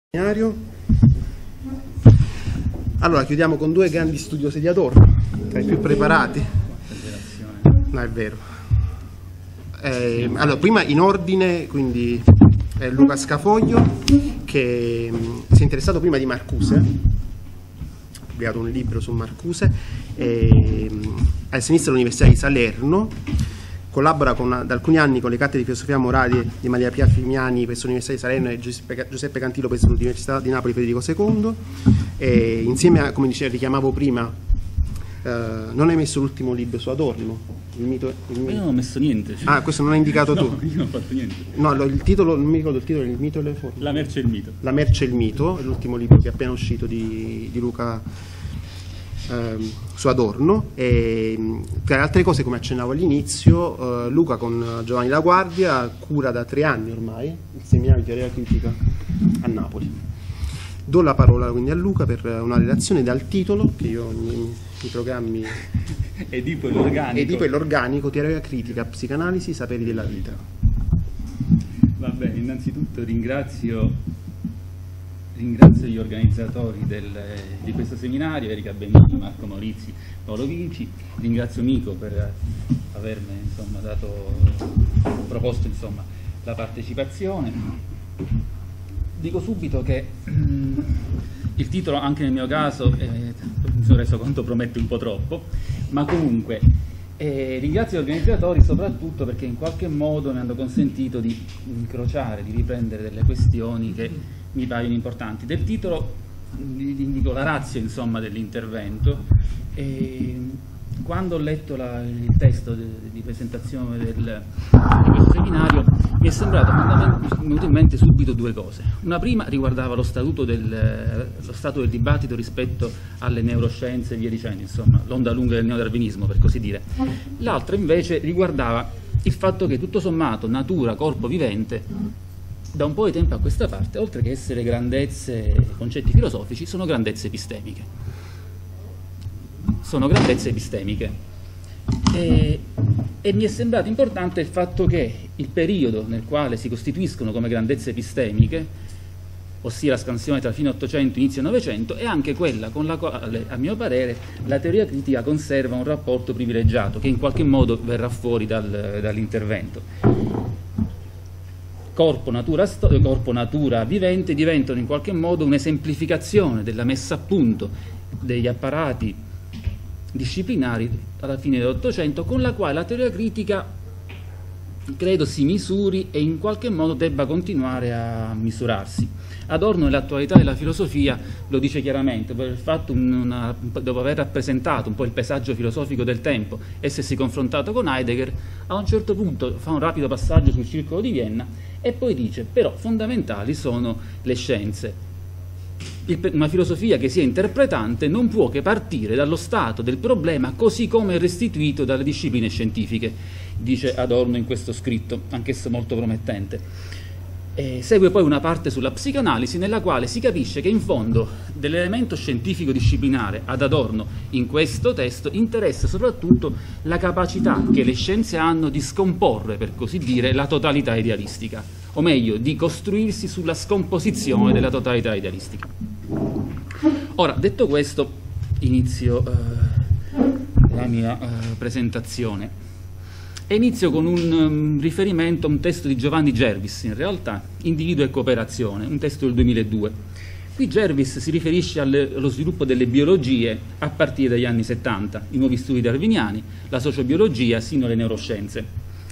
Allora chiudiamo con due grandi studiosi di Adorno, tra i più preparati. No, è vero. Allora, prima in ordine, quindi Luca Scafoglio, che si è interessato prima di Marcuse, ha pubblicato un libro su Marcuse, a sinistra dell'Università di Salerno. Collabora da alcuni anni con le cattedre di filosofia morale di Maria Pia Fimiani presso l'Università di Salerno e Giuseppe Cantilo presso l'Università di Napoli Federico II. E insieme a, come richiamavo prima, non hai messo l'ultimo libro su Adorno? Il mito. Io non ho messo niente. Cioè. Ah, questo non hai indicato tu? No, io non ho fatto niente. No, il titolo, non mi ricordo il titolo, Il mito e le forme. La merce e il mito. La merce e il mito, è l'ultimo libro che è appena uscito di Luca su Adorno. E tra le altre cose, come accennavo all'inizio, Luca con Giovanni La Guardia cura da 3 anni ormai il seminario di teoria critica a Napoli. Do la parola quindi a Luca per una relazione dal titolo che io i programmi Edipo e l'organico, teoria critica, psicanalisi, saperi della vita. Va bene, innanzitutto ringrazio gli organizzatori di questo seminario, Erika Benini, Marco Maurizzi, Paolo Vinci. Ringrazio Mico per avermi proposto la partecipazione. Dico subito che il titolo, anche nel mio caso, mi sono reso conto, promette un po' troppo, ma comunque ringrazio gli organizzatori soprattutto perché in qualche modo mi hanno consentito di incrociare, di riprendere delle questioni che mi paiono importanti. Del titolo indico la ratio dell'intervento. Quando ho letto il testo di presentazione di questo seminario mi è venuto in mente subito due cose. Una prima riguardava lo stato del dibattito rispetto alle neuroscienze e via dicendo, l'onda lunga del neodarwinismo, per così dire. L'altra invece riguardava il fatto che tutto sommato natura, corpo vivente, da un po' di tempo a questa parte, oltre che essere grandezze, concetti filosofici, sono grandezze epistemiche. E mi è sembrato importante il fatto che il periodo nel quale si costituiscono come grandezze epistemiche, ossia la scansione tra fine 800 e inizio 900, è anche quella con la quale, a mio parere, la teoria critica conserva un rapporto privilegiato, che in qualche modo verrà fuori dall'intervento. Corpo, natura, vivente diventano in qualche modo un'esemplificazione della messa a punto degli apparati disciplinari alla fine dell'Ottocento, con la quale la teoria critica credo si misuri e in qualche modo debba continuare a misurarsi. Adorno nell'attualità della filosofia lo dice chiaramente, dopo aver rappresentato un po' il paesaggio filosofico del tempo, essersi confrontato con Heidegger, a un certo punto fa un rapido passaggio sul Circolo di Vienna e poi dice: però fondamentali sono le scienze. Una filosofia che sia interpretante non può che partire dallo stato del problema così come è restituito dalle discipline scientifiche, dice Adorno in questo scritto, anch'esso molto promettente. Segue poi una parte sulla psicanalisi, nella quale si capisce che in fondo dell'elemento scientifico disciplinare ad Adorno in questo testo interessa soprattutto la capacità che le scienze hanno di scomporre, per così dire, la totalità idealistica, o meglio, di costruirsi sulla scomposizione della totalità idealistica. Ora, detto questo, inizio la mia presentazione. E inizio con un riferimento a un testo di Giovanni Jervis, in realtà, Individuo e cooperazione, un testo del 2002. Qui Jervis si riferisce allo sviluppo delle biologie a partire dagli anni 70, i nuovi studi darwiniani, la sociobiologia sino alle neuroscienze.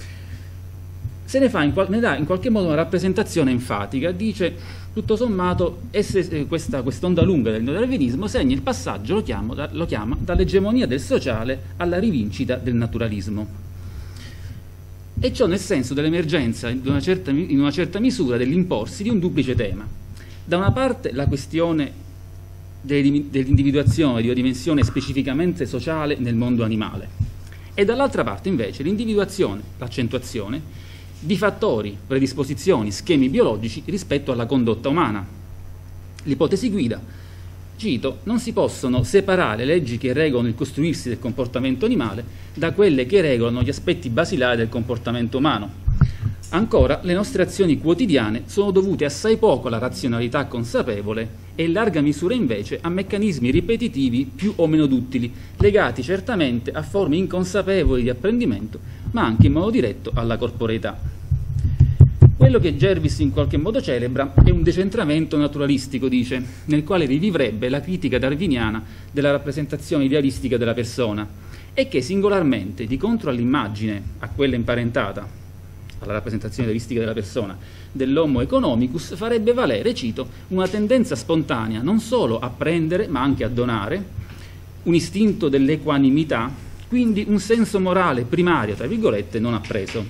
Ne dà in qualche modo una rappresentazione enfatica, dice tutto sommato quest'onda lunga del neodarwinismo segna il passaggio, lo chiama dall'egemonia del sociale alla rivincita del naturalismo. E ciò nel senso dell'emergenza in una certa misura dell'imporsi di un duplice tema. Da una parte la questione dell'individuazione di una dimensione specificamente sociale nel mondo animale e dall'altra parte invece l'individuazione, l'accentuazione di fattori, predisposizioni, schemi biologici rispetto alla condotta umana. L'ipotesi guida, cito: non si possono separare le leggi che regolano il costruirsi del comportamento animale da quelle che regolano gli aspetti basilari del comportamento umano. Ancora, le nostre azioni quotidiane sono dovute assai poco alla razionalità consapevole e in larga misura invece a meccanismi ripetitivi più o meno duttili, legati certamente a forme inconsapevoli di apprendimento, ma anche in modo diretto alla corporeità. Quello che Jervis in qualche modo celebra è un decentramento naturalistico, dice, nel quale rivivrebbe la critica darwiniana della rappresentazione idealistica della persona e che singolarmente, di contro all'immagine, a quella imparentata, alla rappresentazione idealistica della persona, dell'homo economicus, farebbe valere, cito, una tendenza spontanea non solo a prendere ma anche a donare, un istinto dell'equanimità, quindi un senso morale primario, tra virgolette, non appreso.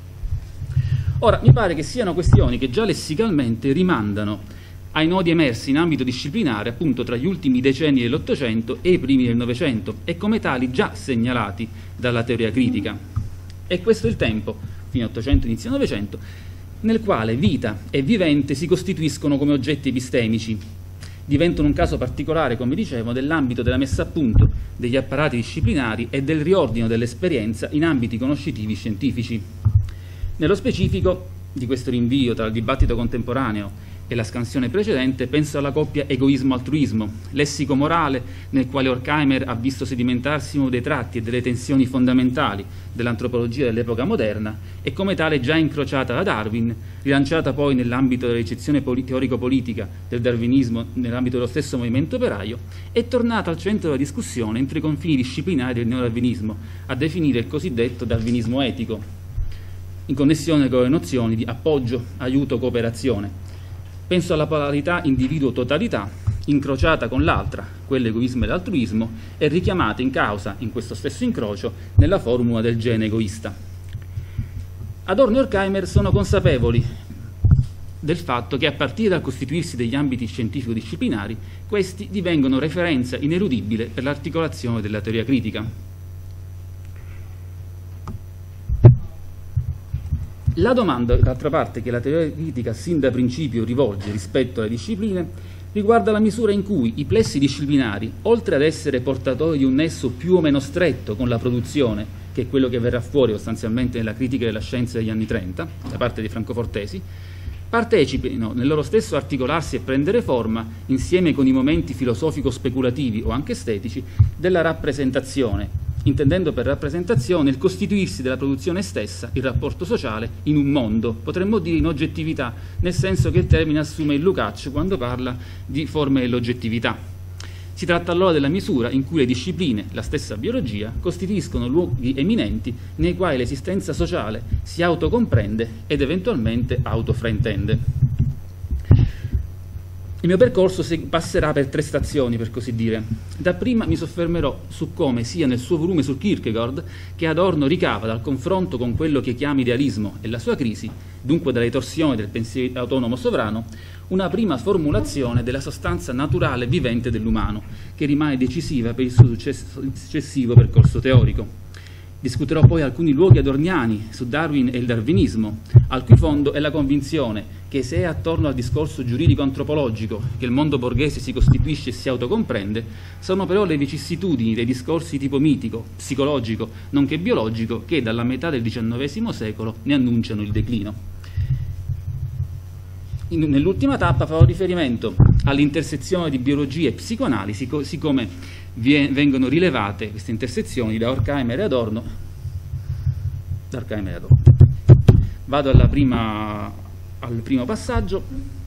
Ora, mi pare che siano questioni che già lessicalmente rimandano ai nodi emersi in ambito disciplinare appunto tra gli ultimi decenni dell'Ottocento e i primi del Novecento e come tali già segnalati dalla teoria critica. E questo è il tempo, fine 800, inizio 900, nel quale vita e vivente si costituiscono come oggetti epistemici, diventano un caso particolare, come dicevo, dell'ambito della messa a punto degli apparati disciplinari e del riordino dell'esperienza in ambiti conoscitivi scientifici. Nello specifico di questo rinvio tra il dibattito contemporaneo e la scansione precedente penso alla coppia egoismo-altruismo, lessico morale nel quale Horkheimer ha visto sedimentarsi uno dei tratti e delle tensioni fondamentali dell'antropologia dell'epoca moderna e come tale già incrociata da Darwin, rilanciata poi nell'ambito della ricezione teorico-politica del darwinismo nell'ambito dello stesso movimento operaio, è tornata al centro della discussione entro i confini disciplinari del neodarwinismo, a definire il cosiddetto darwinismo etico, in connessione con le nozioni di appoggio, aiuto, cooperazione. Penso alla polarità individuo-totalità, incrociata con l'altra, quell'egoismo e l'altruismo, e richiamata in causa, in questo stesso incrocio, nella formula del gene egoista. Adorno e Horkheimer sono consapevoli del fatto che a partire dal costituirsi degli ambiti scientifico-disciplinari, questi divengono referenza ineludibile per l'articolazione della teoria critica. La domanda, d'altra parte, che la teoria critica sin da principio rivolge rispetto alle discipline riguarda la misura in cui i plessi disciplinari, oltre ad essere portatori di un nesso più o meno stretto con la produzione, che è quello che verrà fuori sostanzialmente nella critica della scienza degli anni 30, da parte dei francofortesi, partecipino nel loro stesso articolarsi e prendere forma, insieme con i momenti filosofico-speculativi o anche estetici, della rappresentazione, intendendo per rappresentazione il costituirsi della produzione stessa, il rapporto sociale, in un mondo, potremmo dire in oggettività, nel senso che il termine assume il Lukács quando parla di forme dell'oggettività. Si tratta allora della misura in cui le discipline, la stessa biologia, costituiscono luoghi eminenti nei quali l'esistenza sociale si autocomprende ed eventualmente autofraintende. Il mio percorso passerà per 3 stazioni, per così dire. Dapprima mi soffermerò su come sia nel suo volume su Kierkegaard che Adorno ricava dal confronto con quello che chiama idealismo e la sua crisi, dunque dalle torsioni del pensiero autonomo sovrano, una prima formulazione della sostanza naturale vivente dell'umano, che rimane decisiva per il suo successivo percorso teorico. Discuterò poi alcuni luoghi adorniani su Darwin e il darwinismo, al cui fondo è la convinzione che se è attorno al discorso giuridico-antropologico che il mondo borghese si costituisce e si autocomprende, sono però le vicissitudini dei discorsi tipo mitico, psicologico, nonché biologico, che dalla metà del XIX secolo ne annunciano il declino. Nell'ultima tappa farò riferimento all'intersezione di biologia e psicoanalisi, così come vengono rilevate queste intersezioni da Horkheimer e Adorno. Vado al primo passaggio.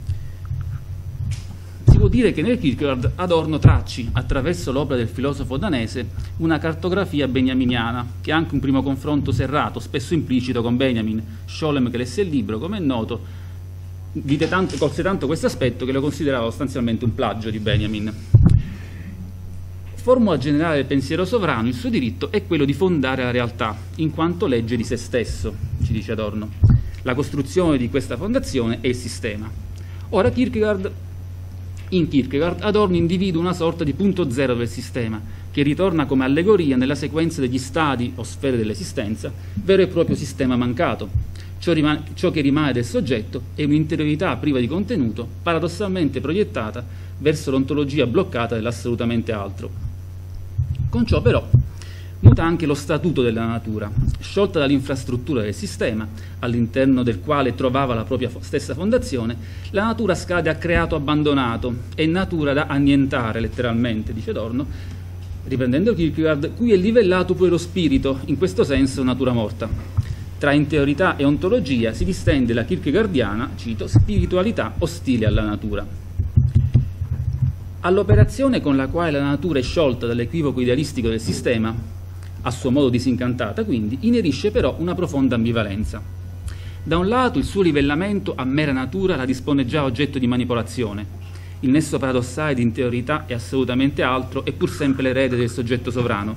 Si può dire che nel Kierkegaard Adorno tracci, attraverso l'opera del filosofo danese, una cartografia beniaminiana, che ha anche un primo confronto serrato, spesso implicito, con Benjamin. Scholem, che lesse il libro, come è noto, colse tanto questo aspetto che lo considerava sostanzialmente un plagio di Benjamin. Formula generale del pensiero sovrano, il suo diritto è quello di fondare la realtà, in quanto legge di se stesso, ci dice Adorno. La costruzione di questa fondazione è il sistema. Ora in Kierkegaard Adorno individua una sorta di punto zero del sistema, che ritorna come allegoria nella sequenza degli stadi o sfere dell'esistenza, vero e proprio sistema mancato. Ciò che rimane del soggetto è un'interiorità priva di contenuto, paradossalmente proiettata verso l'ontologia bloccata dell'assolutamente altro. Con ciò però muta anche lo statuto della natura. Sciolta dall'infrastruttura del sistema, all'interno del quale trovava la propria stessa fondazione, la natura scade a creato abbandonato, è natura da annientare, letteralmente, dice Adorno, riprendendo Kierkegaard, cui è livellato pure lo spirito, in questo senso natura morta. Tra interiorità e ontologia si distende la kierkegaardiana, cito, spiritualità ostile alla natura. All'operazione con la quale la natura è sciolta dall'equivoco idealistico del sistema, a suo modo disincantata quindi, inerisce però una profonda ambivalenza. Da un lato il suo livellamento a mera natura la dispone già oggetto di manipolazione. Il nesso paradossale di interiorità è assolutamente altro, è pur sempre l'erede del soggetto sovrano.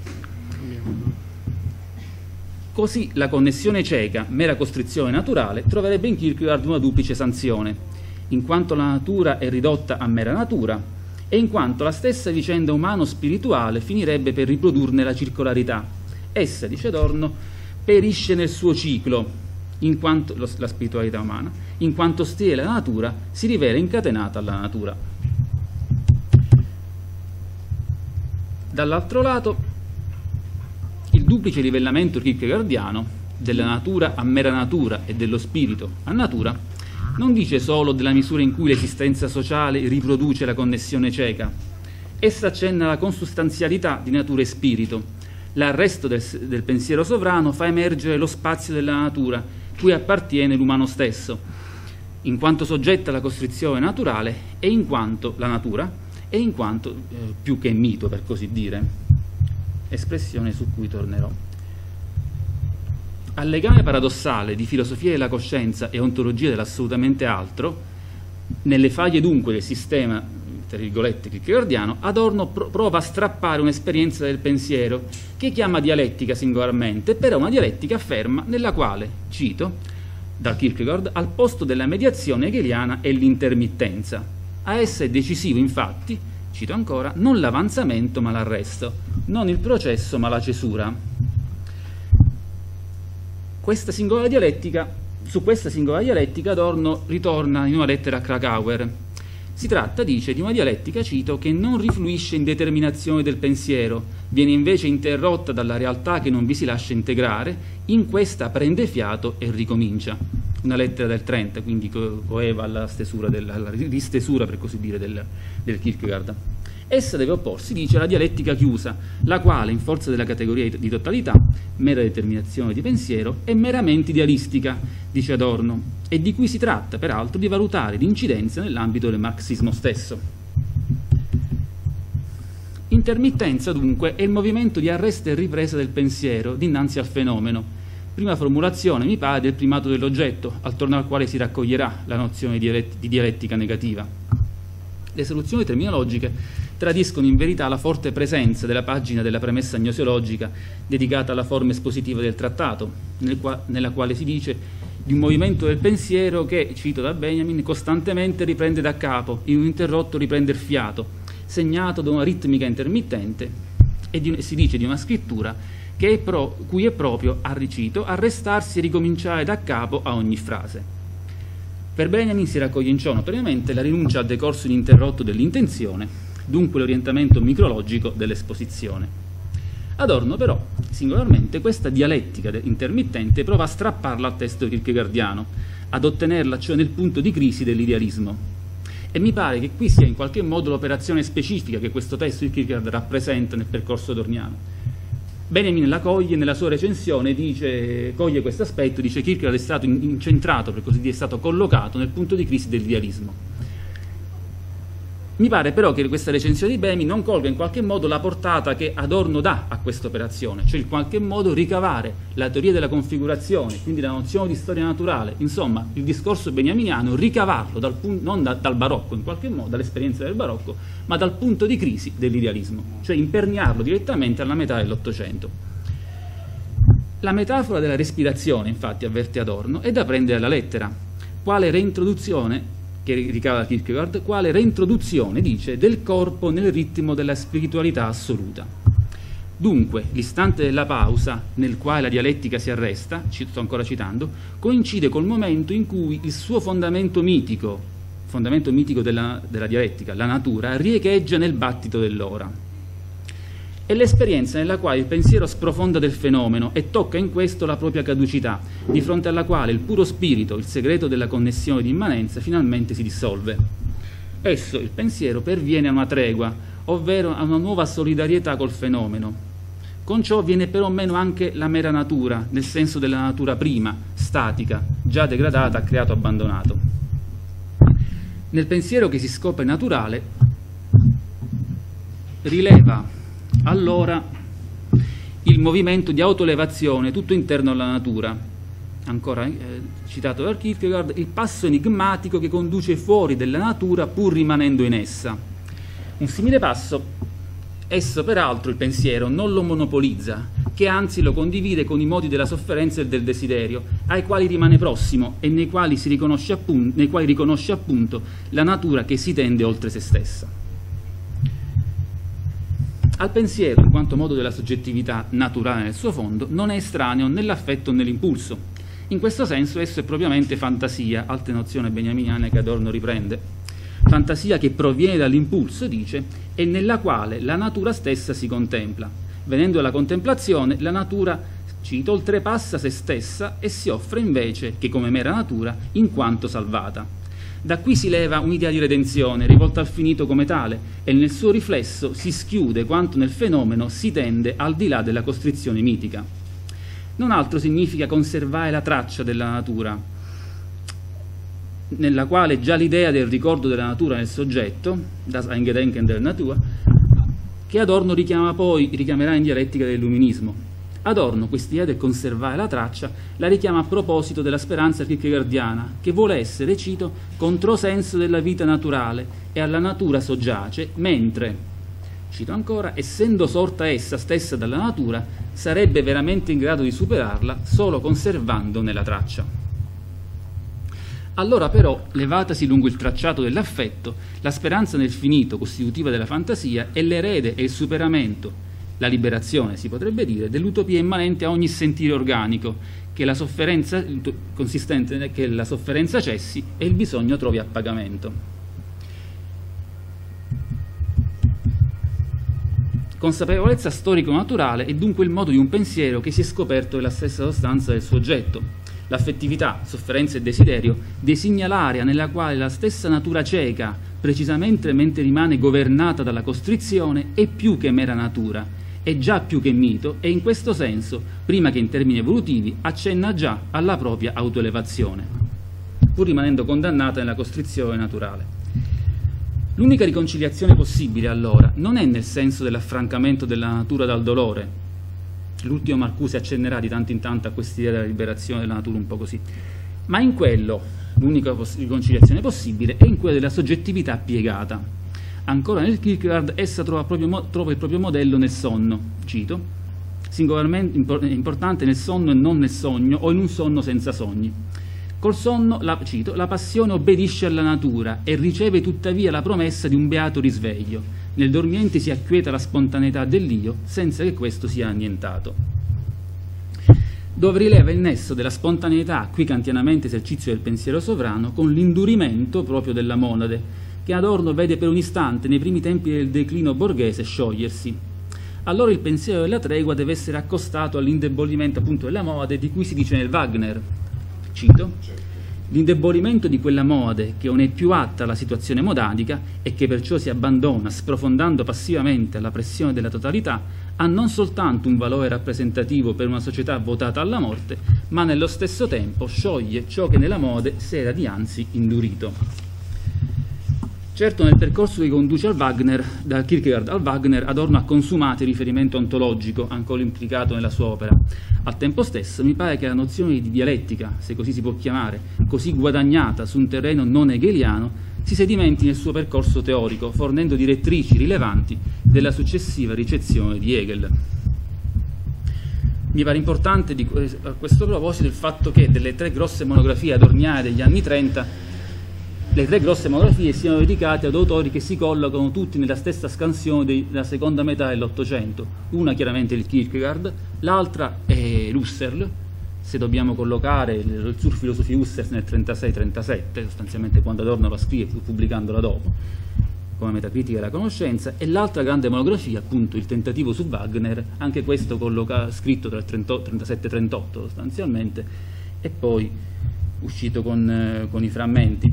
Così la connessione cieca, mera costrizione naturale, troverebbe in Kierkegaard una duplice sanzione, in quanto la natura è ridotta a mera natura, e in quanto la stessa vicenda umano-spirituale finirebbe per riprodurne la circolarità. Essa, dice Adorno, perisce nel suo ciclo, in quanto la spiritualità umana, in quanto ostile alla natura, si rivela incatenata alla natura. Dall'altro lato, il duplice livellamento kierkegaardiano della natura a mera natura e dello spirito a natura non dice solo della misura in cui l'esistenza sociale riproduce la connessione cieca. Essa accenna alla consustanzialità di natura e spirito. L'arresto del pensiero sovrano fa emergere lo spazio della natura, cui appartiene l'umano stesso, in quanto soggetta alla costrizione naturale e in quanto la natura, e in quanto più che mito, per così dire. Espressione su cui tornerò. Al legame paradossale di filosofia della coscienza e ontologia dell'assolutamente altro, nelle faglie dunque del sistema, tra virgolette, kierkegaardiano, Adorno prova a strappare un'esperienza del pensiero che chiama dialettica singolarmente, però una dialettica ferma nella quale, cito, dal Kierkegaard, al posto della mediazione hegeliana è l'intermittenza. A essa è decisivo, infatti, cito ancora, non l'avanzamento ma l'arresto, non il processo ma la cesura. Su questa singola dialettica Adorno ritorna in una lettera a Krakauer. Si tratta, dice, di una dialettica, cito, che non rifluisce in determinazione del pensiero, viene invece interrotta dalla realtà che non vi si lascia integrare, in questa prende fiato e ricomincia. Una lettera del 30, quindi coeva alla ristesura, per così dire, del Kierkegaard. Essa deve opporsi, dice, alla dialettica chiusa, la quale, in forza della categoria di totalità, mera determinazione di pensiero, è meramente idealistica, dice Adorno, e di cui si tratta, peraltro, di valutare l'incidenza nell'ambito del marxismo stesso. Intermittenza, dunque, è il movimento di arresto e ripresa del pensiero dinanzi al fenomeno. Prima formulazione, mi pare, del primato dell'oggetto, attorno al quale si raccoglierà la nozione di dialettica negativa. Le soluzioni terminologiche tradiscono in verità la forte presenza della pagina della premessa gnosiologica dedicata alla forma espositiva del trattato, nella quale si dice di un movimento del pensiero che, cito da Benjamin, costantemente riprende da capo, in un interrotto riprende il fiato, segnato da una ritmica intermittente, e si dice di una scrittura che cui è proprio, cito, arrestarsi e ricominciare da capo a ogni frase. Per Benjamin si raccoglie in ciò notoriamente la rinuncia al decorso ininterrotto dell'intenzione, dunque l'orientamento micrologico dell'esposizione. Adorno però, singolarmente, questa dialettica intermittente prova a strapparla al testo kierkegaardiano, ad ottenerla cioè nel punto di crisi dell'idealismo. E mi pare che qui sia in qualche modo l'operazione specifica che questo testo di Kierkegaard rappresenta nel percorso adorniano. Benjamin la coglie nella sua recensione, coglie questo aspetto, dice Kierkegaard è stato incentrato, per così dire, è stato collocato nel punto di crisi dell'idealismo. Mi pare però che questa recensione di Benjamin non colga in qualche modo la portata che Adorno dà a questa operazione, cioè in qualche modo ricavare la teoria della configurazione, quindi la nozione di storia naturale, insomma il discorso benjaminiano, ricavarlo non dal barocco in qualche modo, dall'esperienza del barocco, ma dal punto di crisi dell'idealismo, cioè imperniarlo direttamente alla metà dell'Ottocento. La metafora della respirazione, infatti, avverte Adorno, è da prendere alla lettera, quale reintroduzione, che ricava Kierkegaard, quale reintroduzione, dice, del corpo nel ritmo della spiritualità assoluta. Dunque, l'istante della pausa, nel quale la dialettica si arresta, sto ancora citando, coincide col momento in cui il suo fondamento mitico della dialettica, la natura, riecheggia nel battito dell'ora. è l'esperienza nella quale il pensiero sprofonda del fenomeno e tocca in questo la propria caducità, di fronte alla quale il puro spirito, il segreto della connessione di immanenza, finalmente si dissolve. Esso, il pensiero, perviene a una tregua, ovvero a una nuova solidarietà col fenomeno. Con ciò viene però meno anche la mera natura, nel senso della natura prima, statica, già degradata, creato, abbandonato. Nel pensiero che si scopre naturale, rileva allora il movimento di autolevazione tutto interno alla natura, ancora citato da Kierkegaard, il passo enigmatico che conduce fuori dalla natura pur rimanendo in essa. Un simile passo, esso peraltro il pensiero non lo monopolizza, che anzi lo condivide con i modi della sofferenza e del desiderio, ai quali rimane prossimo e nei quali riconosce appunto la natura che si tende oltre se stessa. Al pensiero, in quanto modo della soggettività naturale nel suo fondo, non è estraneo nell'affetto o nell'impulso. In questo senso esso è propriamente fantasia, altra nozione beniaminiana che Adorno riprende. Fantasia che proviene dall'impulso, dice, e nella quale la natura stessa si contempla. Venendo alla contemplazione, la natura, cito, oltrepassa se stessa e si offre invece che come mera natura in quanto salvata. Da qui si leva un'idea di redenzione, rivolta al finito come tale, e nel suo riflesso si schiude quanto nel fenomeno si tende al di là della costrizione mitica. Non altro significa conservare la traccia della natura, nella quale già l'idea del ricordo della natura nel soggetto, das Eingedenken der Natur, che Adorno richiamerà in dialettica dell'illuminismo. Adorno, quest'idea del conservare la traccia, la richiama a proposito della speranza kierkegaardiana, che vuole essere, cito, controsenso della vita naturale e alla natura soggiace, mentre, cito ancora, essendo sorta essa stessa dalla natura, sarebbe veramente in grado di superarla solo conservandone la traccia. Allora però, levatasi lungo il tracciato dell'affetto, la speranza nel finito costitutiva della fantasia è l'erede e il superamento, la liberazione, si potrebbe dire, dell'utopia immanente a ogni sentire organico, che la sofferenza, consistente che la sofferenza cessi e il bisogno trovi appagamento. Consapevolezza storico-naturale è dunque il modo di un pensiero che si è scoperto della stessa sostanza del suo oggetto. L'affettività, sofferenza e desiderio designa l'area nella quale la stessa natura cieca, precisamente mentre rimane governata dalla costrizione, è più che mera natura, è già più che mito e in questo senso, prima che in termini evolutivi, accenna già alla propria autoelevazione, pur rimanendo condannata nella costrizione naturale. L'unica riconciliazione possibile, allora, non è nel senso dell'affrancamento della natura dal dolore. L'ultimo Marcuse accennerà di tanto in tanto a quest'idea della liberazione della natura un po' così, ma in quello, l'unica riconciliazione possibile, è in quella della soggettività piegata. Ancora nel Kierkegaard essa trova il proprio modello nel sonno, cito, singolarmente importante nel sonno e non nel sogno o in un sonno senza sogni. Col sonno, cito, la passione obbedisce alla natura e riceve tuttavia la promessa di un beato risveglio. Nel dormiente si acquieta la spontaneità dell'io senza che questo sia annientato. Dove rileva il nesso della spontaneità, qui kantianamente esercizio del pensiero sovrano, con l'indurimento proprio della monade, che Adorno vede per un istante nei primi tempi del declino borghese sciogliersi. Allora il pensiero della tregua deve essere accostato all'indebolimento appunto della monade di cui si dice nel Wagner, cito, l'indebolimento di quella monade che non è più atta alla situazione monadica e che perciò si abbandona sprofondando passivamente alla pressione della totalità ha non soltanto un valore rappresentativo per una società votata alla morte, ma nello stesso tempo scioglie ciò che nella monade si era dianzi indurito. Certo, nel percorso che conduce al Wagner, da Kierkegaard al Wagner, Adorno ha consumato il riferimento ontologico, ancora implicato nella sua opera. Al tempo stesso mi pare che la nozione di dialettica, se così si può chiamare, così guadagnata su un terreno non hegeliano, si sedimenti nel suo percorso teorico, fornendo direttrici rilevanti della successiva ricezione di Hegel. Mi pare importante a questo proposito il fatto che delle 3 grosse monografie adorniane degli anni 30, le 3 grosse monografie siano dedicate ad autori che si collocano tutti nella stessa scansione della seconda metà dell'Ottocento. Una chiaramente il Kierkegaard, l'altra è Husserl, se dobbiamo collocare il Surphilosophie Husserl nel 36-37, sostanzialmente quando Adorno la scrive, pur pubblicandola dopo. come Metacritica della conoscenza, e l'altra grande monografia, appunto il tentativo su Wagner, anche questo scritto tra il 37 e 38 sostanzialmente, e poi uscito con i frammenti.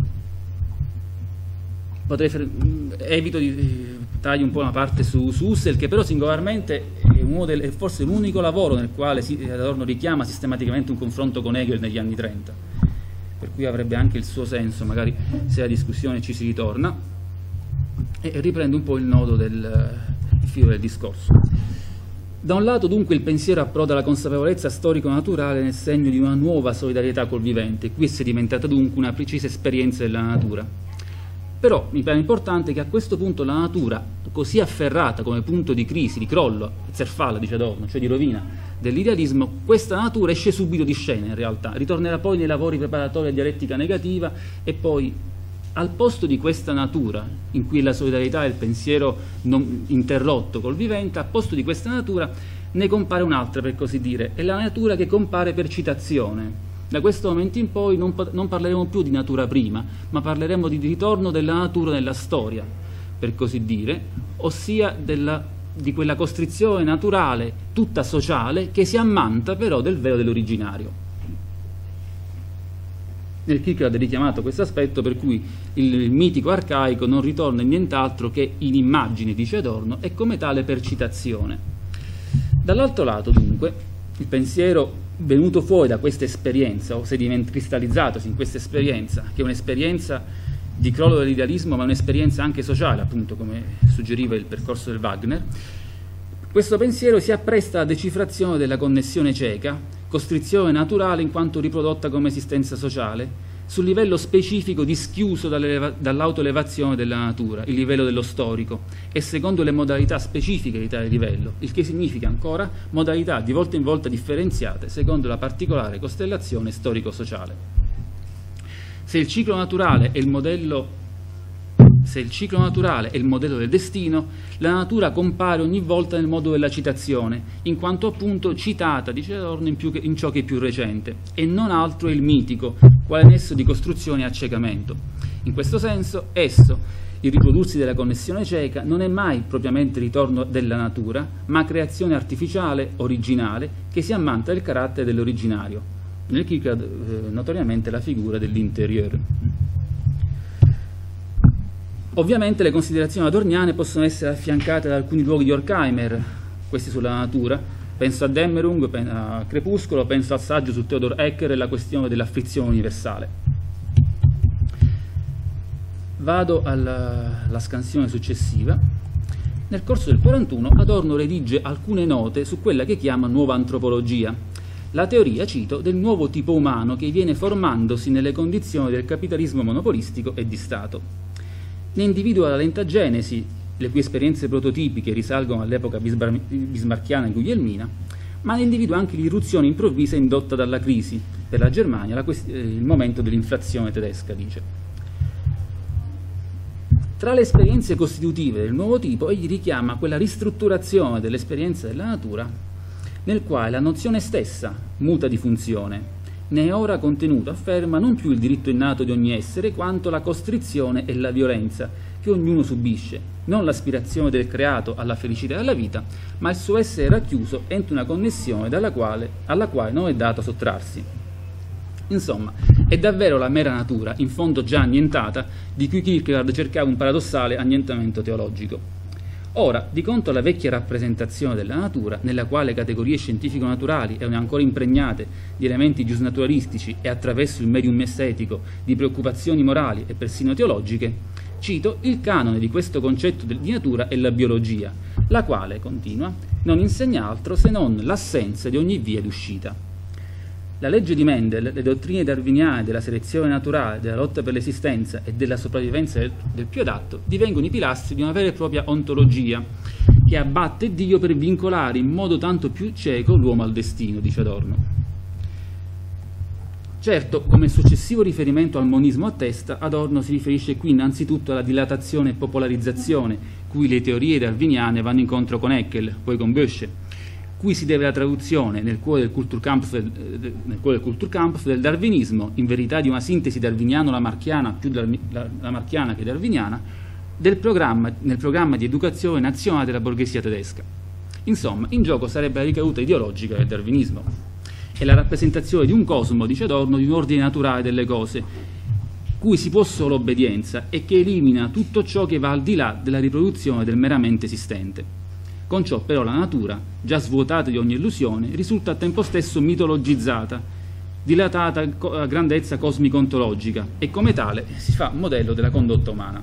Evito di tagliare un po' una parte su Husserl, che però singolarmente è forse l'unico lavoro nel quale Adorno richiama sistematicamente un confronto con Hegel negli anni 30, per cui avrebbe anche il suo senso, magari se la discussione ci si ritorna, e riprende un po' il nodo il filo del discorso. Da un lato dunque il pensiero approda alla consapevolezza storico-naturale nel segno di una nuova solidarietà col vivente, qui è sedimentata dunque una precisa esperienza della natura. Però mi pare importante che a questo punto la natura, così afferrata come punto di crisi, di crollo, zerfalla, dice Adorno, cioè di rovina dell'idealismo, questa natura esce subito di scena in realtà, ritornerà poi nei lavori preparatori a dialettica negativa, e poi al posto di questa natura, in cui la solidarietà è il pensiero non interrotto col vivente, al posto di questa natura ne compare un'altra, per così dire, è la natura che compare per citazione. Da questo momento in poi non parleremo più di natura prima, ma parleremo di ritorno della natura nella storia, per così dire, ossia di quella costrizione naturale, tutta sociale, che si ammanta però del velo dell'originario. Nel Kierkegaard è richiamato questo aspetto, per cui il mitico arcaico non ritorna in nient'altro che in immagine, dice Adorno, e come tale per citazione. Dall'altro lato, dunque, il pensiero venuto fuori da questa esperienza, o cristallizzato in questa esperienza, che è un'esperienza di crollo dell'idealismo, ma un'esperienza anche sociale, appunto, come suggeriva il percorso del Wagner, questo pensiero si appresta alla decifrazione della connessione cieca, costrizione naturale in quanto riprodotta come esistenza sociale, sul livello specifico dischiuso dall'autoelevazione della natura, il livello dello storico, e secondo le modalità specifiche di tale livello, il che significa ancora modalità di volta in volta differenziate secondo la particolare costellazione storico-sociale. Se il ciclo naturale è il modello del destino, la natura compare ogni volta nel modo della citazione, in quanto appunto citata, dice Adorno, in ciò che è più recente, e non altro è il mitico, quale nesso di costruzione e accecamento. In questo senso, esso, il riprodursi della connessione cieca, non è mai propriamente ritorno della natura, ma creazione artificiale, originale, che si ammanta del carattere dell'originario. Nel Kierkegaard, notoriamente, la figura dell'intérieur. Ovviamente le considerazioni adorniane possono essere affiancate da alcuni luoghi di Horkheimer, questi sulla natura. Penso a Dämmerung, a Crepuscolo, penso al saggio su Theodor Ecker e la questione dell'afflizione universale. Vado alla scansione successiva. Nel corso del 41 Adorno redige alcune note su quella che chiama nuova antropologia, la teoria, cito, del nuovo tipo umano che viene formandosi nelle condizioni del capitalismo monopolistico e di Stato. Ne individua la lenta genesi, le cui esperienze prototipiche risalgono all'epoca bismarcchiana e guglielmina, ma ne individua anche l'irruzione improvvisa indotta dalla crisi, per la Germania, il momento dell'inflazione tedesca, dice. Tra le esperienze costitutive del nuovo tipo, egli richiama quella ristrutturazione dell'esperienza della natura, nel quale la nozione stessa muta di funzione. Ne è ora contenuto, afferma, non più il diritto innato di ogni essere, quanto la costrizione e la violenza che ognuno subisce, non l'aspirazione del creato alla felicità e alla vita, ma il suo essere racchiuso entro una connessione alla quale non è dato sottrarsi. Insomma, è davvero la mera natura, in fondo già annientata, di cui Kierkegaard cercava un paradossale annientamento teologico. Ora, di contro alla vecchia rappresentazione della natura, nella quale categorie scientifico-naturali erano ancora impregnate di elementi giusnaturalistici e attraverso il medium estetico di preoccupazioni morali e persino teologiche, cito, il canone di questo concetto di natura è la biologia, la quale, continua, non insegna altro se non l'assenza di ogni via d'uscita. La legge di Mendel, le dottrine darwiniane della selezione naturale, della lotta per l'esistenza e della sopravvivenza del più adatto divengono i pilastri di una vera e propria ontologia che abbatte Dio per vincolare in modo tanto più cieco l'uomo al destino, dice Adorno. Certo, come il successivo riferimento al monismo attesta, Adorno si riferisce qui innanzitutto alla dilatazione e popolarizzazione cui le teorie darwiniane vanno incontro con Haeckel, poi con Bösche, cui si deve la traduzione nel cuore del Kulturkampf del darwinismo, in verità di una sintesi darwiniano-lamarcchiana, più lamarcchiana che darwiniana, nel programma di educazione nazionale della borghesia tedesca. Insomma, in gioco sarebbe la ricaduta ideologica del darwinismo e la rappresentazione di un cosmo, dice Adorno, di un ordine naturale delle cose, cui si può solo obbedienza e che elimina tutto ciò che va al di là della riproduzione del meramente esistente. Con ciò però la natura, già svuotata di ogni illusione, risulta al tempo stesso mitologizzata, dilatata a grandezza cosmico-ontologica e come tale si fa modello della condotta umana.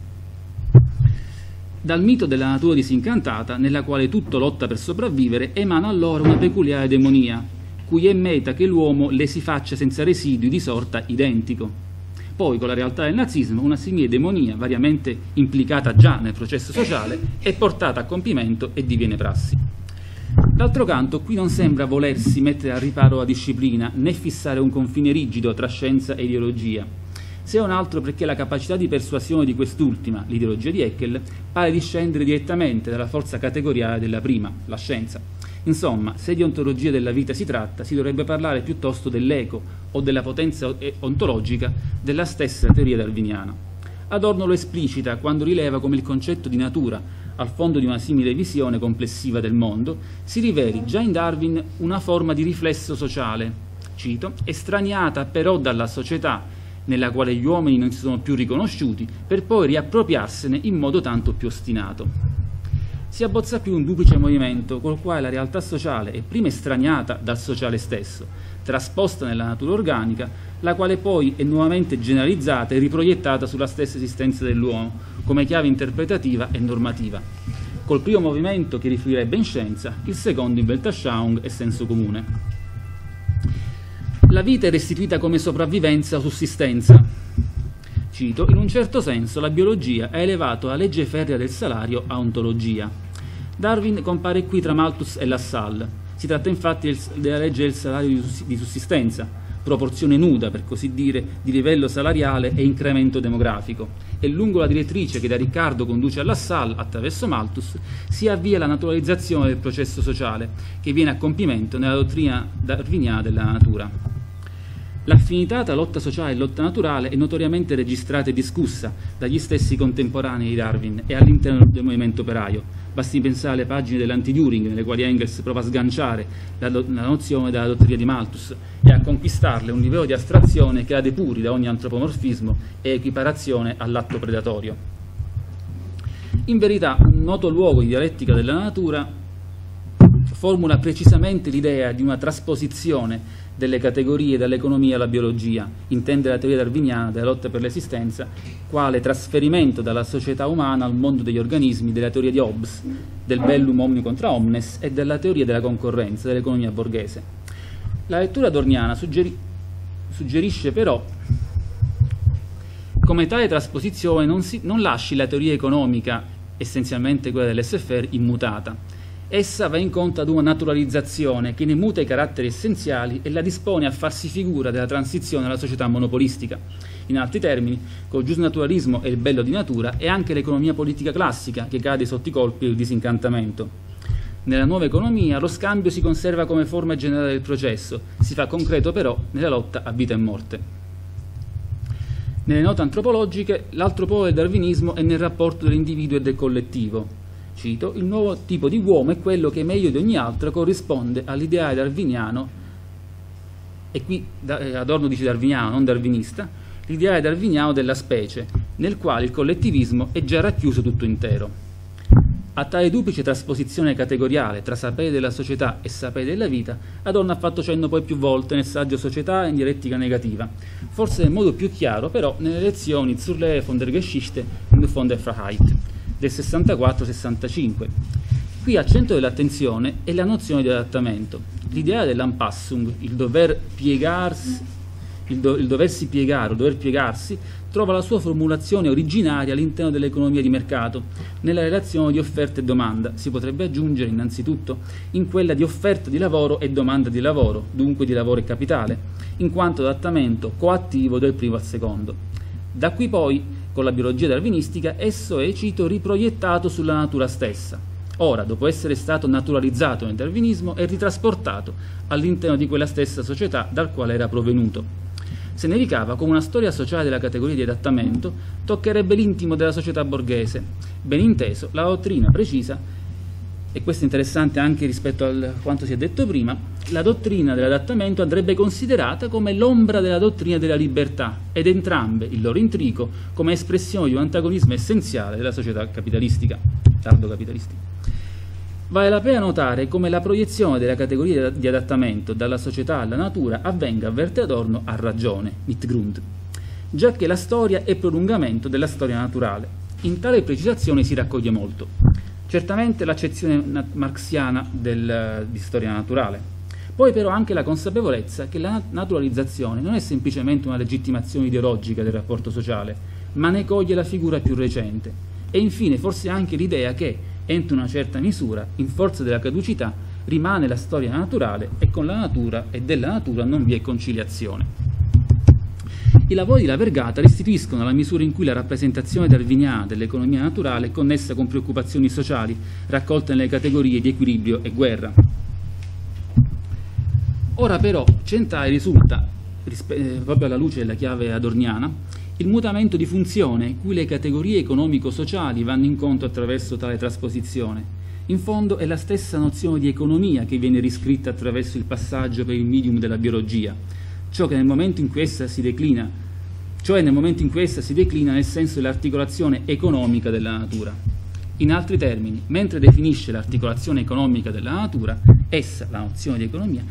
Dal mito della natura disincantata, nella quale tutto lotta per sopravvivere, emana allora una peculiare demonia, cui è meta che l'uomo le si faccia senza residui di sorta identico. Poi, con la realtà del nazismo, una simile demonia, variamente implicata già nel processo sociale, è portata a compimento e diviene prassi. D'altro canto, qui non sembra volersi mettere al riparo la disciplina, né fissare un confine rigido tra scienza e ideologia, se non altro perché la capacità di persuasione di quest'ultima, l'ideologia di Haeckel, pare discendere direttamente dalla forza categoriale della prima, la scienza. Insomma, se di ontologia della vita si tratta, si dovrebbe parlare piuttosto dell'eco o della potenza ontologica della stessa teoria darwiniana. Adorno lo esplicita quando rileva come il concetto di natura, al fondo di una simile visione complessiva del mondo, si riveli già in Darwin una forma di riflesso sociale, cito, estraniata però dalla società nella quale gli uomini non si sono più riconosciuti, per poi riappropriarsene in modo tanto più ostinato. Si abbozza qui un duplice movimento col quale la realtà sociale è prima estraniata dal sociale stesso, trasposta nella natura organica, la quale poi è nuovamente generalizzata e riproiettata sulla stessa esistenza dell'uomo, come chiave interpretativa e normativa. Col primo movimento che rifluirebbe in scienza, il secondo in Weltanschauung e senso comune. La vita è restituita come sopravvivenza o sussistenza. Cito, in un certo senso la biologia ha elevato la legge ferrea del salario a ontologia. Darwin compare qui tra Malthus e Lassalle. Si tratta infatti della legge del salario di sussistenza, proporzione nuda, per così dire, di livello salariale e incremento demografico. E lungo la direttrice che da Riccardo conduce a Lassalle, attraverso Malthus, si avvia la naturalizzazione del processo sociale, che viene a compimento nella dottrina darwiniana della natura. L'affinità tra lotta sociale e lotta naturale è notoriamente registrata e discussa dagli stessi contemporanei di Darwin e all'interno del movimento operaio. Basti pensare alle pagine dell'anti-Düring, nelle quali Engels prova a sganciare la nozione della dottrina di Malthus e a conquistarle un livello di astrazione che la depuri da ogni antropomorfismo e equiparazione all'atto predatorio. In verità, un noto luogo di dialettica della natura formula precisamente l'idea di una trasposizione delle categorie dall'economia alla biologia, intende la teoria darwiniana della lotta per l'esistenza, quale trasferimento dalla società umana al mondo degli organismi della teoria di Hobbes, del bellum omnium contra omnes e della teoria della concorrenza dell'economia borghese. La lettura adorniana suggerisce però come tale trasposizione non lasci la teoria economica, essenzialmente quella dell'SFR, immutata. Essa va incontro ad una naturalizzazione che ne muta i caratteri essenziali e la dispone a farsi figura della transizione alla società monopolistica. In altri termini, col giusnaturalismo e il bello di natura è anche l'economia politica classica che cade sotto i colpi del disincantamento. Nella nuova economia lo scambio si conserva come forma generale del processo, si fa concreto però nella lotta a vita e morte. Nelle note antropologiche, l'altro polo del darwinismo è nel rapporto dell'individuo e del collettivo. Cito, il nuovo tipo di uomo è quello che meglio di ogni altro corrisponde all'ideale darwiniano, e qui Adorno dice darwiniano, non darwinista, l'ideale darwiniano della specie, nel quale il collettivismo è già racchiuso tutto intero. A tale duplice trasposizione categoriale tra sapere della società e sapere della vita, Adorno ha fatto cenno poi più volte nel saggio Società in dialettica negativa, forse nel modo più chiaro però nelle lezioni zur Lehre von der Geschichte und von der Freiheit del 64-65. Qui al centro dell'attenzione è la nozione di adattamento. L'idea dell'Anpassung, il doversi piegare o dover piegarsi, trova la sua formulazione originaria all'interno dell'economia di mercato, nella relazione di offerta e domanda, si potrebbe aggiungere innanzitutto in quella di offerta di lavoro e domanda di lavoro, dunque di lavoro e capitale, in quanto adattamento coattivo del primo al secondo. Da qui poi, con la biologia darwinistica, esso è, cito, riproiettato sulla natura stessa. Ora, dopo essere stato naturalizzato nel darwinismo, è ritrasportato all'interno di quella stessa società dal quale era provenuto. se ne ricava come una storia sociale della categoria di adattamento toccherebbe l'intimo della società borghese. Ben inteso, la dottrina precisa, e questo è interessante anche rispetto a quanto si è detto prima, la dottrina dell'adattamento andrebbe considerata come l'ombra della dottrina della libertà, ed entrambe il loro intrico come espressione di un antagonismo essenziale della società capitalistica, tardo-capitalistica. Vale la pena notare come la proiezione della categoria di adattamento dalla società alla natura avvenga, avverte Adorno, a ragione, mit Grund, già che la storia è prolungamento della storia naturale. In tale precisazione si raccoglie molto. Certamente l'accezione marxiana di storia naturale, poi però anche la consapevolezza che la naturalizzazione non è semplicemente una legittimazione ideologica del rapporto sociale, ma ne coglie la figura più recente, e infine forse anche l'idea che, entro una certa misura, in forza della caducità, rimane la storia naturale e con la natura e della natura non vi è conciliazione. I lavori di La Vergata restituiscono la misura in cui la rappresentazione darwiniana dell'economia naturale è connessa con preoccupazioni sociali raccolte nelle categorie di equilibrio e guerra. Ora però centrale risulta, proprio alla luce della chiave adorniana, il mutamento di funzione cui le categorie economico-sociali vanno incontro attraverso tale trasposizione. In fondo è la stessa nozione di economia che viene riscritta attraverso il passaggio per il medium della biologia, cioè nel momento in cui essa si declina nel senso dell'articolazione economica della natura. In altri termini, mentre definisce l'articolazione economica della natura, essa, la nozione di economia,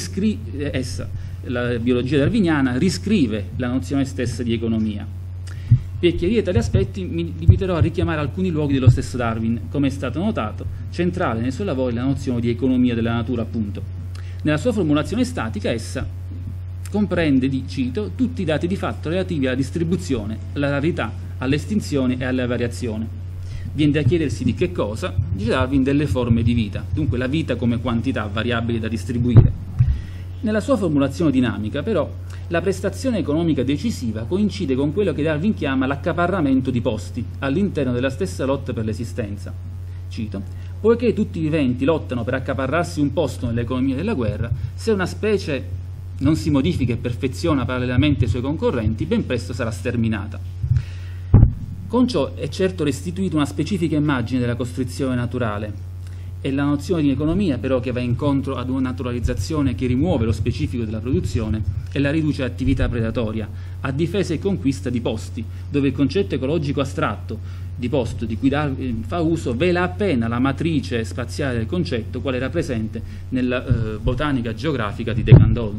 la biologia darwiniana riscrive la nozione stessa di economia. Per chiarire tali aspetti mi limiterò a richiamare alcuni luoghi dello stesso Darwin. Come è stato notato, centrale nei suoi lavori la nozione di economia della natura, appunto. Nella sua formulazione statica essa comprende, cito, tutti i dati di fatto relativi alla distribuzione, alla rarità, all'estinzione e alla variazione. Viene da chiedersi di che cosa, dice Darwin, delle forme di vita, dunque la vita come quantità variabili da distribuire. Nella sua formulazione dinamica, però, la prestazione economica decisiva coincide con quello che Darwin chiama l'accaparramento di posti all'interno della stessa lotta per l'esistenza. Cito: poiché tutti i viventi lottano per accaparrarsi un posto nell'economia della guerra, se una specie non si modifica e perfeziona parallelamente ai suoi concorrenti, ben presto sarà sterminata. Con ciò è certo restituita una specifica immagine della costrizione naturale. È la nozione di economia però che va incontro ad una naturalizzazione che rimuove lo specifico della produzione e la riduce a attività predatoria, a difesa e conquista di posti, dove il concetto ecologico astratto di posto di cui Darwin fa uso vela appena la matrice spaziale del concetto, quale era presente nella botanica geografica di de Candolle.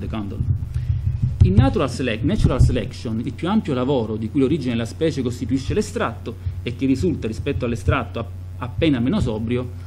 In Natural Selection, il più ampio lavoro di cui l'origine della specie costituisce l'estratto e che risulta rispetto all'estratto appena meno sobrio,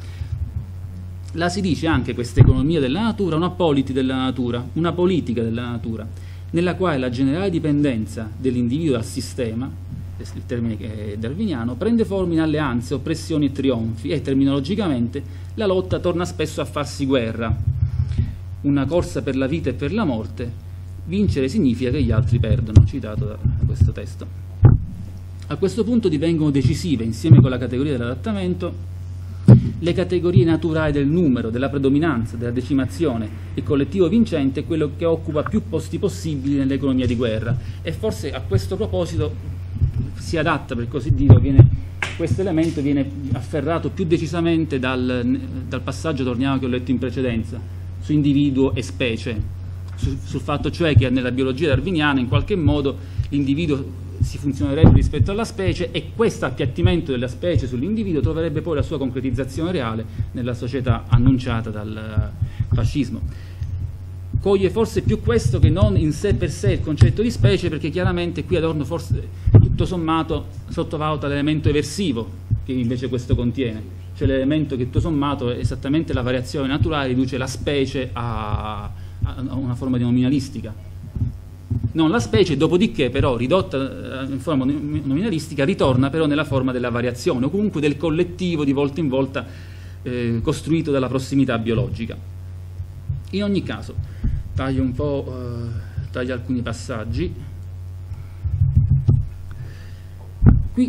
la si dice anche questa economia della natura una polity della natura, una politica della natura, nella quale la generale dipendenza dell'individuo dal sistema, il termine darwiniano, prende forma in alleanze, oppressioni e trionfi e terminologicamente la lotta torna spesso a farsi guerra, una corsa per la vita e per la morte. Vincere significa che gli altri perdono, citato da questo testo. A questo punto divengono decisive, insieme con la categoria dell'adattamento, le categorie naturali del numero, della predominanza, della decimazione. Il collettivo vincente è quello che occupa più posti possibili nell'economia di guerra, e forse a questo proposito si adatta, per così dire, questo elemento viene afferrato più decisamente dal passaggio adorniano che ho letto in precedenza, su individuo e specie, sul fatto cioè che nella biologia darwiniana in qualche modo l'individuo si funzionerebbe rispetto alla specie, e questo appiattimento della specie sull'individuo troverebbe poi la sua concretizzazione reale nella società annunciata dal fascismo. Coglie forse più questo che non in sé per sé il concetto di specie, perché chiaramente qui Adorno forse tutto sommato sottovaluta l'elemento eversivo che invece questo contiene, cioè l'elemento che tutto sommato è esattamente la variazione naturale, riduce la specie a una forma di nominalistica. Non la specie, dopodiché però ridotta in forma nominalistica ritorna però nella forma della variazione o comunque del collettivo di volta in volta costruito dalla prossimità biologica. In ogni caso taglio alcuni passaggi. Qui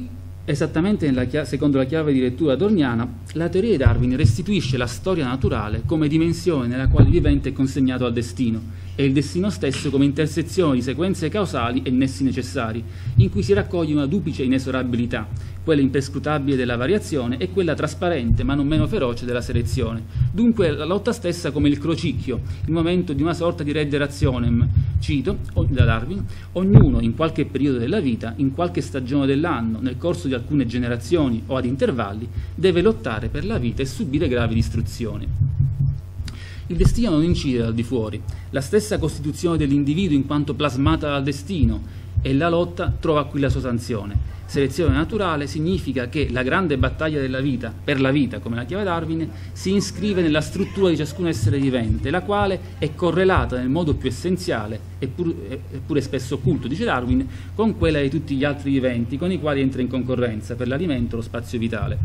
Esattamente secondo la chiave di lettura adorniana, la teoria di Darwin restituisce la storia naturale come dimensione nella quale il vivente è consegnato al destino, e il destino stesso come intersezione di sequenze causali e nessi necessari, in cui si raccoglie una duplice inesorabilità, quella imperscrutabile della variazione e quella trasparente ma non meno feroce della selezione. Dunque la lotta stessa come il crocicchio, il momento di una sorta di redde rationem, cito da Darwin, ognuno in qualche periodo della vita, in qualche stagione dell'anno, nel corso di alcune generazioni o ad intervalli, deve lottare per la vita e subire gravi distruzioni. Il destino non incide dal di fuori, la stessa costituzione dell'individuo in quanto plasmata dal destino, e la lotta trova qui la sua sanzione. Selezione naturale significa che la grande battaglia della vita, per la vita, come la chiama Darwin, si iscrive nella struttura di ciascun essere vivente, la quale è correlata nel modo più essenziale, eppure spesso occulto, dice Darwin, con quella di tutti gli altri viventi, con i quali entra in concorrenza per l'alimento e lo spazio vitale.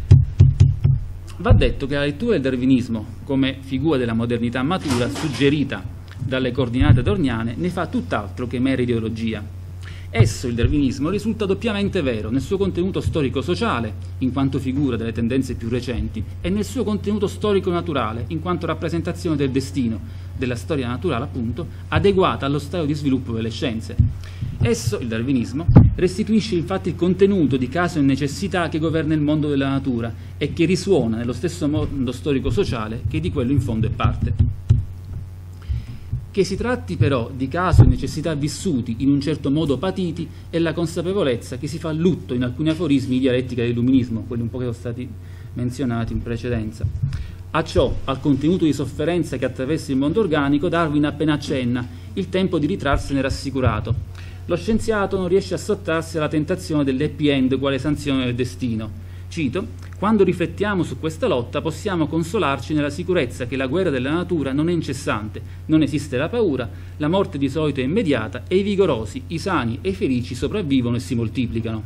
Va detto che la lettura del darwinismo, come figura della modernità matura, suggerita dalle coordinate adorniane, ne fa tutt'altro che mera ideologia. Esso, il darwinismo, risulta doppiamente vero nel suo contenuto storico-sociale, in quanto figura delle tendenze più recenti, e nel suo contenuto storico-naturale, in quanto rappresentazione del destino, della storia naturale appunto, adeguata allo stadio di sviluppo delle scienze. Esso, il darwinismo, restituisce infatti il contenuto di caso e necessità che governa il mondo della natura e che risuona nello stesso mondo storico-sociale che di quello in fondo è parte. Che si tratti però di caso e necessità vissuti, in un certo modo patiti, è la consapevolezza che si fa lutto in alcuni aforismi di dialettica dell'illuminismo, quelli un po' che sono stati menzionati in precedenza. A ciò, al contenuto di sofferenza che attraversa il mondo organico, Darwin appena accenna, il tempo di ritrarsene rassicurato. Lo scienziato non riesce a sottrarsi alla tentazione dell'happy end quale sanzione del destino. Cito: quando riflettiamo su questa lotta possiamo consolarci nella sicurezza che la guerra della natura non è incessante, non esiste la paura, la morte di solito è immediata e i vigorosi, i sani e i felici sopravvivono e si moltiplicano.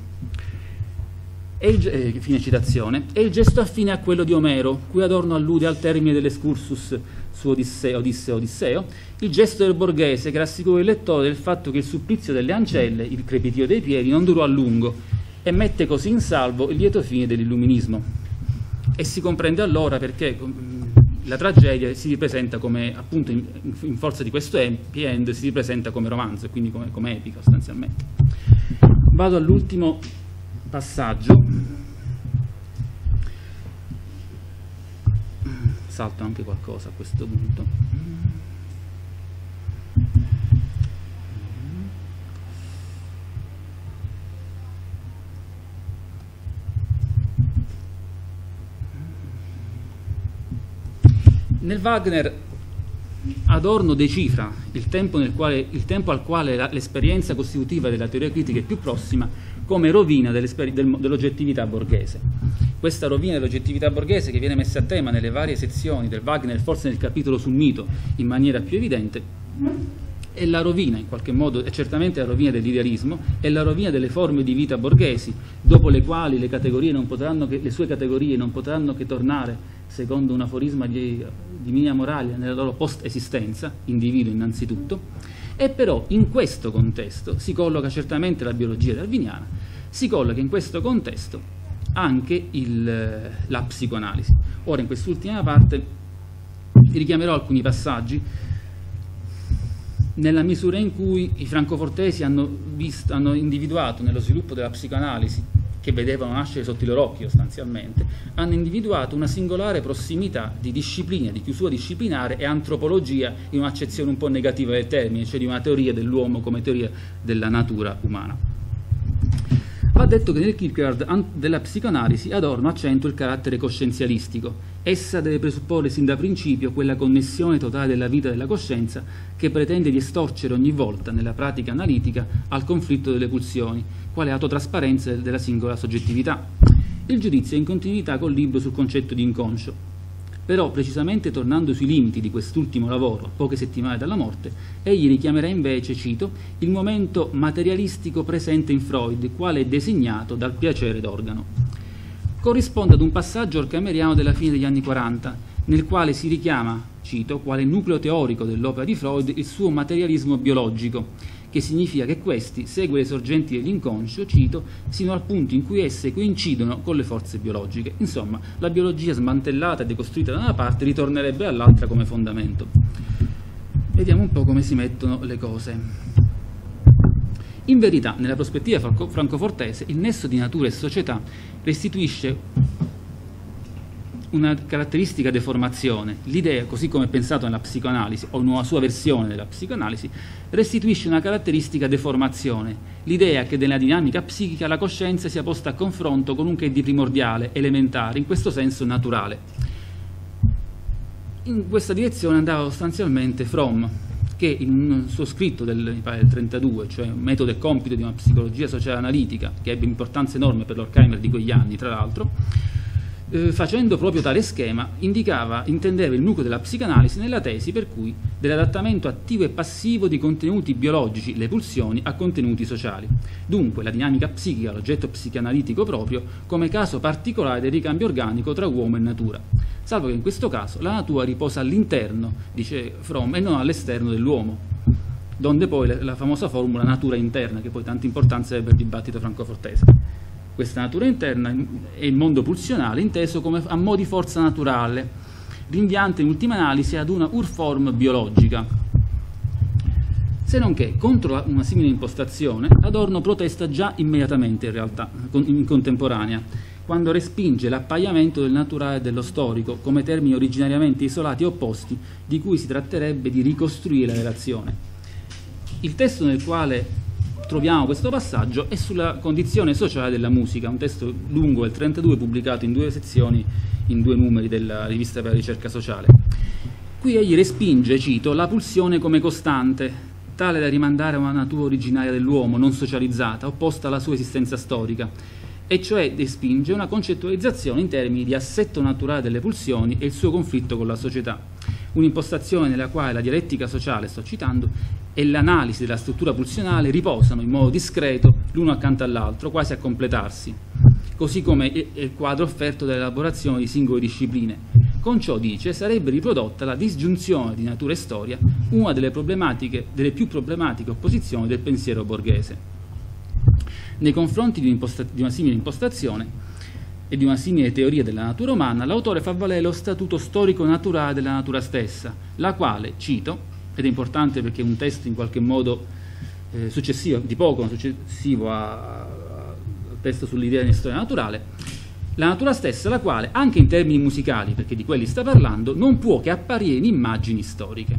Fine citazione. E il gesto affine a quello di Omero, cui Adorno allude al termine dell'excursus su Odisseo, il gesto del borghese che rassicura il lettore del fatto che il supplizio delle ancelle, il crepitio dei piedi, non durò a lungo, e mette così in salvo il lieto fine dell'illuminismo. E si comprende allora perché la tragedia si ripresenta come, appunto, in forza di questo happy end, si ripresenta come romanzo, e quindi come epica sostanzialmente. Vado all'ultimo passaggio. Salto anche qualcosa a questo punto. Nel Wagner Adorno decifra il tempo al quale l'esperienza costitutiva della teoria critica è più prossima come rovina dell'oggettività borghese. Questa rovina dell'oggettività borghese, che viene messa a tema nelle varie sezioni del Wagner, forse nel capitolo sul mito in maniera più evidente, è la rovina, in qualche modo, è certamente la rovina dell'idealismo, è la rovina delle forme di vita borghesi, dopo le quali le sue categorie non potranno che tornare, secondo un aforisma di Mina Moralia, nella loro post-esistenza, individuo innanzitutto. E però in questo contesto si colloca certamente la biologia darwiniana, si colloca in questo contesto anche la psicoanalisi. Ora, in quest'ultima parte richiamerò alcuni passaggi nella misura in cui i francofortesi hanno individuato nello sviluppo della psicoanalisi, che vedevano nascere sotto i loro occhi sostanzialmente, hanno individuato una singolare prossimità di disciplina, di chiusura disciplinare e antropologia, in un'accezione un po' negativa del termine, cioè di una teoria dell'uomo come teoria della natura umana. Va detto che nel Kierkegaard della psicoanalisi Adorno accentua il carattere coscienzialistico. Essa deve presupporre sin da principio quella connessione totale della vita e della coscienza che pretende di estorcere ogni volta nella pratica analitica al conflitto delle pulsioni, quale autotrasparenza della singola soggettività. Il giudizio è in continuità col libro sul concetto di inconscio. Però, precisamente tornando sui limiti di quest'ultimo lavoro, a poche settimane dalla morte, egli richiamerà invece, cito, il momento materialistico presente in Freud, quale è designato dal piacere d'organo. Corrisponde ad un passaggio orchameriano della fine degli anni 40, nel quale si richiama, cito, quale nucleo teorico dell'opera di Freud, il suo materialismo biologico, che significa che questi segue le sorgenti dell'inconscio, cito, sino al punto in cui esse coincidono con le forze biologiche. Insomma, la biologia smantellata e decostruita da una parte ritornerebbe all'altra come fondamento. Vediamo un po' come si mettono le cose. In verità, nella prospettiva francofortese, il nesso di natura e società restituisce una caratteristica deformazione. L'idea, così come pensato nella psicoanalisi, o in una sua versione della psicoanalisi, restituisce una caratteristica deformazione. L'idea che nella dinamica psichica la coscienza sia posta a confronto con un che di primordiale, elementare, in questo senso naturale. In questa direzione andava sostanzialmente Fromm, che in un suo scritto del 1932, cioè Metodo e compito di una psicologia sociale analitica, che ebbe importanza enorme per l'Horkheimer di quegli anni, tra l'altro, facendo proprio tale schema, intendeva il nucleo della psicanalisi nella tesi per cui dell'adattamento attivo e passivo di contenuti biologici, le pulsioni, a contenuti sociali. Dunque la dinamica psichica, l'oggetto psicanalitico proprio, come caso particolare del ricambio organico tra uomo e natura, salvo che in questo caso la natura riposa all'interno, dice Fromm, e non all'esterno dell'uomo, donde poi la famosa formula natura interna, che poi tanta importanza ebbe il dibattito francofortese. Questa natura interna è il mondo pulsionale inteso come a mo' di forza naturale, rinviante in ultima analisi ad una urform biologica. Se non che, contro una simile impostazione, Adorno protesta già immediatamente, in realtà, in contemporanea, quando respinge l'appaiamento del naturale e dello storico come termini originariamente isolati e opposti di cui si tratterebbe di ricostruire la relazione. Il testo nel quale troviamo questo passaggio è sulla condizione sociale della musica, un testo lungo del 1932 pubblicato in 2 sezioni, in 2 numeri della rivista per la ricerca sociale. Qui egli respinge, cito, la pulsione come costante, tale da rimandare a una natura originaria dell'uomo, non socializzata, opposta alla sua esistenza storica, e cioè respinge una concettualizzazione in termini di assetto naturale delle pulsioni e il suo conflitto con la società, un'impostazione nella quale la dialettica sociale, sto citando, e l'analisi della struttura pulsionale riposano in modo discreto l'uno accanto all'altro, quasi a completarsi, così come il quadro offerto dall'elaborazione di singole discipline. Con ciò, dice, sarebbe riprodotta la disgiunzione di natura e storia, una delle più problematiche opposizioni del pensiero borghese. Nei confronti di una simile impostazione e di una simile teoria della natura umana, l'autore fa valere lo statuto storico-naturale della natura stessa, la quale, cito, ed è importante perché è un testo in qualche modo successivo, di poco successivo al testo sull'idea di storia naturale, la natura stessa, la quale, anche in termini musicali, perché di quelli sta parlando, non può che apparire in immagini storiche.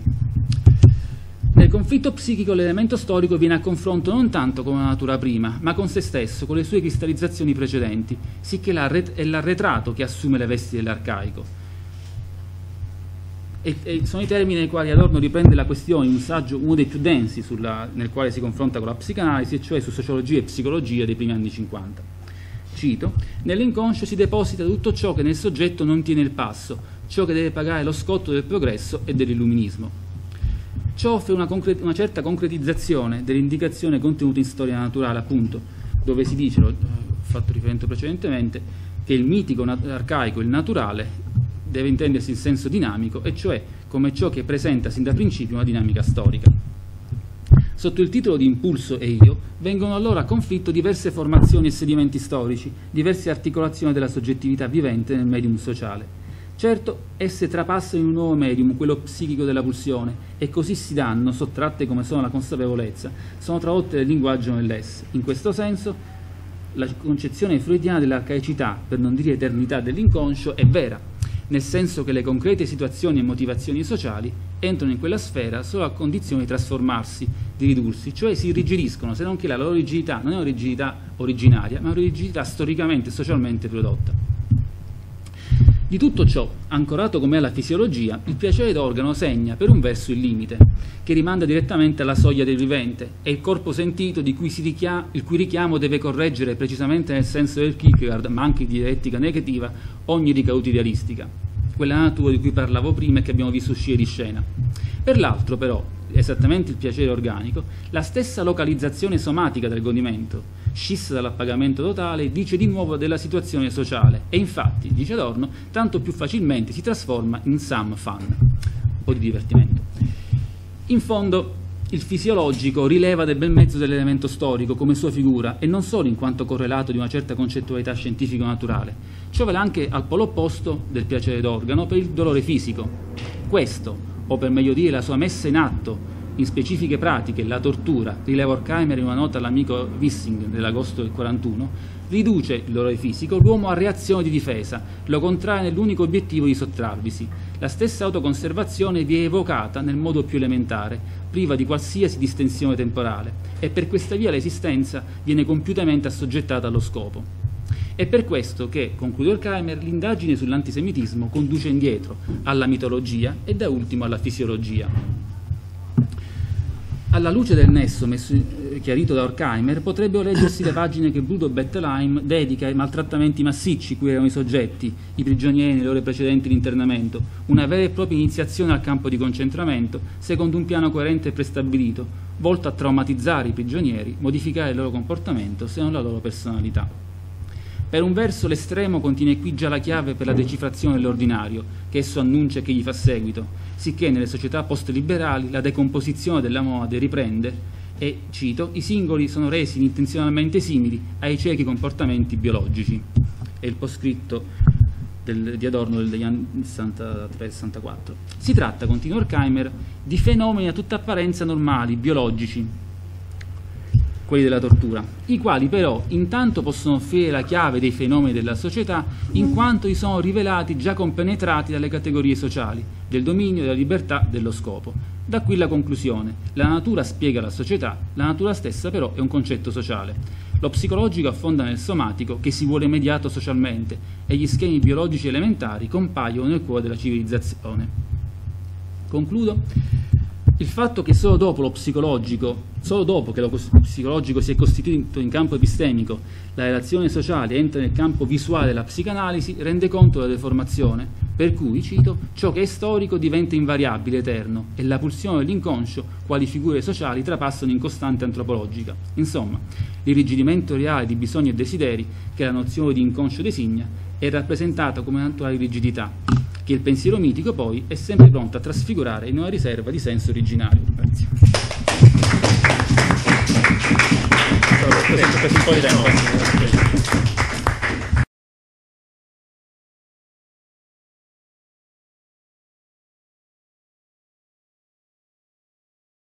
Nel conflitto psichico l'elemento storico viene a confronto non tanto con la natura prima, ma con se stesso, con le sue cristallizzazioni precedenti, sicché è l'arretrato che assume le vesti dell'arcaico. E sono i termini nei quali Adorno riprende la questione in un saggio, uno dei più densi, nel quale si confronta con la psicanalisi, cioè su sociologia e psicologia dei primi anni 50. Cito: nell'inconscio si deposita tutto ciò che nel soggetto non tiene il passo, ciò che deve pagare lo scotto del progresso e dell'illuminismo. Ciò offre una certa concretizzazione dell'indicazione contenuta in storia naturale, appunto, dove si dice, l'ho fatto riferimento precedentemente, che il mitico arcaico, il naturale, deve intendersi in senso dinamico, e cioè come ciò che presenta sin da principio una dinamica storica. Sotto il titolo di impulso e io vengono allora a conflitto diverse formazioni e sedimenti storici, diverse articolazioni della soggettività vivente nel medium sociale. Certo, esse trapassano in un nuovo medium, quello psichico della pulsione, e così si danno, sottratte come sono alla consapevolezza, sono tradotte nel linguaggio nell'esse. In questo senso, la concezione freudiana dell'arcaicità, per non dire eternità dell'inconscio, è vera, nel senso che le concrete situazioni e motivazioni sociali entrano in quella sfera solo a condizione di trasformarsi, di ridursi, cioè si irrigidiscono, se non che la loro rigidità non è una rigidità originaria, ma una rigidità storicamente e socialmente prodotta. Di tutto ciò, ancorato come alla fisiologia, il piacere d'organo segna per un verso il limite, che rimanda direttamente alla soglia del vivente, è il corpo sentito di cui il cui richiamo deve correggere precisamente nel senso del Kierkegaard, ma anche di dialettica negativa, ogni ricaduta idealistica, quella natura di cui parlavo prima e che abbiamo visto uscire di scena. Per l'altro, però, esattamente il piacere organico, la stessa localizzazione somatica del godimento, scissa dall'appagamento totale, dice di nuovo della situazione sociale e infatti, dice Adorno, tanto più facilmente si trasforma in some fun, un po' di divertimento. In fondo, il fisiologico rileva del bel mezzo dell'elemento storico come sua figura e non solo in quanto correlato di una certa concettualità scientifico-naturale. Ciò vale anche al polo opposto del piacere d'organo per il dolore fisico. Questo, o per meglio dire la sua messa in atto in specifiche pratiche, la tortura, rileva Horkheimer in una nota all'amico Wissing dell'agosto del 41, riduce il dolore fisico l'uomo a reazione di difesa, lo contrae nell'unico obiettivo di sottrarvisi. La stessa autoconservazione vi è evocata nel modo più elementare, priva di qualsiasi distensione temporale, e per questa via l'esistenza viene compiutamente assoggettata allo scopo. È per questo che, conclude Horkheimer, l'indagine sull'antisemitismo conduce indietro, alla mitologia e da ultimo alla fisiologia. Alla luce del nesso chiarito da Horkheimer, potrebbero leggersi le pagine che Bruno Bettelheim dedica ai maltrattamenti massicci cui erano i soggetti, i prigionieri nelle ore precedenti l'internamento, una vera e propria iniziazione al campo di concentramento, secondo un piano coerente e prestabilito, volto a traumatizzare i prigionieri, modificare il loro comportamento se non la loro personalità. Per un verso l'estremo contiene qui già la chiave per la decifrazione dell'ordinario, che esso annuncia e che gli fa seguito, sicché nelle società post-liberali la decomposizione della monade riprende e, cito, i singoli sono resi intenzionalmente simili ai ciechi comportamenti biologici. È il poscritto di Adorno degli anni 63-64. Si tratta, continua Horkheimer, di fenomeni a tutta apparenza normali, biologici, quelli della tortura, i quali però intanto possono offrire la chiave dei fenomeni della società in quanto i sono rivelati già compenetrati dalle categorie sociali, del dominio, della libertà, dello scopo. Da qui la conclusione: la natura spiega la società, la natura stessa però è un concetto sociale. Lo psicologico affonda nel somatico che si vuole mediato socialmente e gli schemi biologici elementari compaiono nel cuore della civilizzazione. Concludo. Il fatto che solo dopo lo psicologico si è costituito in campo epistemico, la relazione sociale entra nel campo visuale della psicanalisi, rende conto della deformazione, per cui, cito, ciò che è storico diventa invariabile, eterno, e la pulsione dell'inconscio, quali figure sociali, trapassano in costante antropologica. Insomma, l'irrigidimento reale di bisogni e desideri, che la nozione di inconscio designa, è rappresentata come una naturale rigidità, che il pensiero mitico poi è sempre pronto a trasfigurare in una riserva di senso originario. Grazie. Ho preso un po' di tempo.